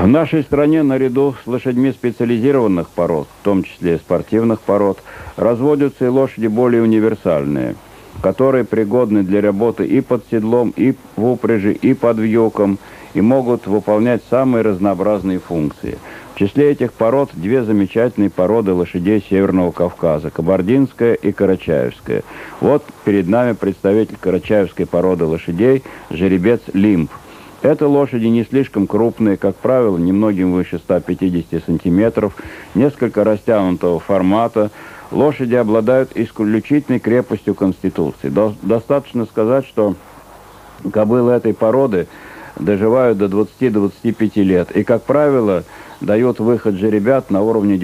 В нашей стране наряду с лошадьми специализированных пород, в том числе и спортивных пород, разводятся и лошади более универсальные, которые пригодны для работы и под седлом, и в упряжи, и под вьюком, и могут выполнять самые разнообразные функции. В числе этих пород две замечательные породы лошадей Северного Кавказа – кабардинская и карачаевская. Вот перед нами представитель карачаевской породы лошадей – жеребец Лимб. Это лошади не слишком крупные, как правило, немногим выше 150 сантиметров, несколько растянутого формата. Лошади обладают исключительной крепостью конституции. Достаточно сказать, что кобылы этой породы доживают до 20-25 лет и, как правило, дают выход жеребят на уровне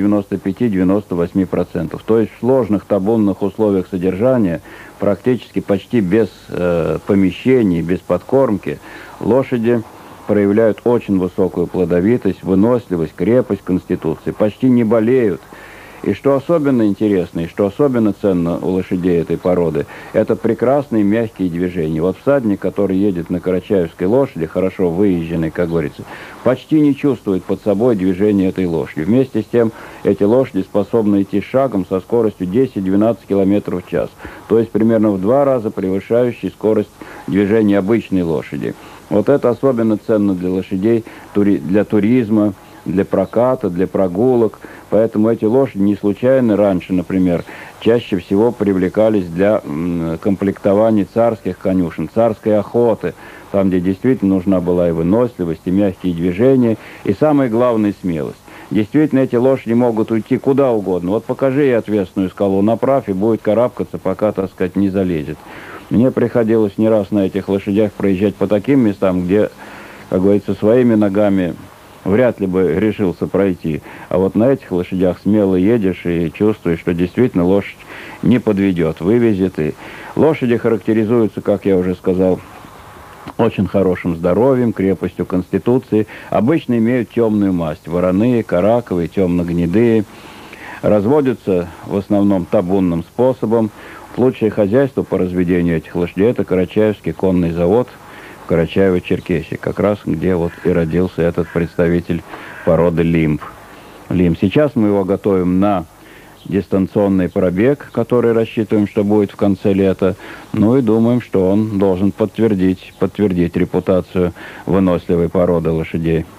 95-98%. То есть в сложных табунных условиях содержания, практически почти без помещений, без подкормки, лошади проявляют очень высокую плодовитость, выносливость, крепость конституции, почти не болеют. И что особенно интересно, и что особенно ценно у лошадей этой породы, это прекрасные мягкие движения. Вот всадник, который едет на карачаевской лошади, хорошо выезженной, как говорится, почти не чувствует под собой движения этой лошади. Вместе с тем, эти лошади способны идти шагом со скоростью 10-12 км в час, то есть примерно в 2 раза превышающей скорость движения обычной лошади. Вот это особенно ценно для лошадей, для туризма, для проката, для прогулок. Поэтому эти лошади не случайно раньше, например, чаще всего привлекались для комплектования царских конюшен, царской охоты, там, где действительно нужна была и выносливость, и мягкие движения, и самое главное, смелость. Действительно, эти лошади могут уйти куда угодно. Вот покажи ей ответственную скалу, направь, и будет карабкаться, пока, так сказать, не залезет. Мне приходилось не раз на этих лошадях проезжать по таким местам, где, как говорится, своими ногами вряд ли бы решился пройти. А вот на этих лошадях смело едешь и чувствуешь, что действительно лошадь не подведет, вывезет. И лошади характеризуются, как я уже сказал, очень хорошим здоровьем, крепостью конституции. Обычно имеют темную масть. Вороные, караковые, темно-гнедые. Разводятся в основном табунным способом. В случае хозяйства по разведению этих лошадей это Карачаевский конный завод в Карачаево-Черкесии, как раз где вот и родился этот представитель породы Лимб. Сейчас мы его готовим на дистанционный пробег, который рассчитываем, что будет в конце лета. Ну и думаем, что он должен подтвердить репутацию выносливой породы лошадей.